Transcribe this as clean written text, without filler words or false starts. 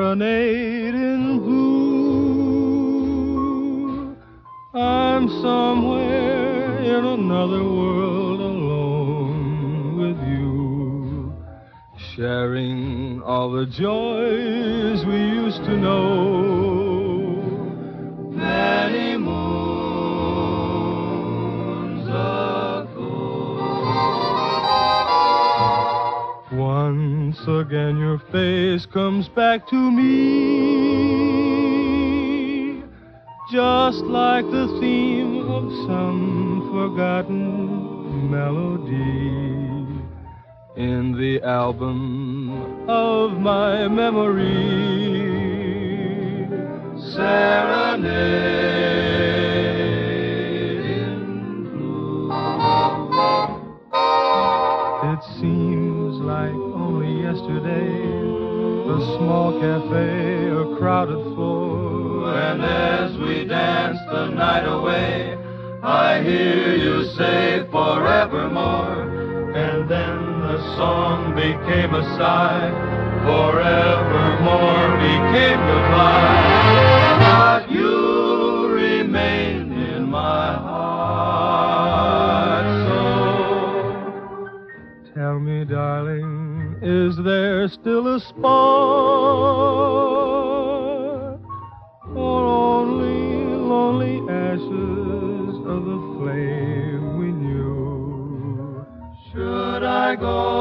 serenade in blue. I'm somewhere in another world alone with you, sharing all the joys we used to know. Many moons ago. Once again your face comes back to me, just like the theme of some forgotten melody in the album of my memory. Serenade in blue. It seems like only yesterday, the small cafe, a crowded floor, and as we dance the night away, I hear you say forevermore, and then the song became a sigh, forevermore became goodbye, but you remain in my heart. So tell me, darling, is there still a spark, or only lonely ashes of the flame we knew? Should I go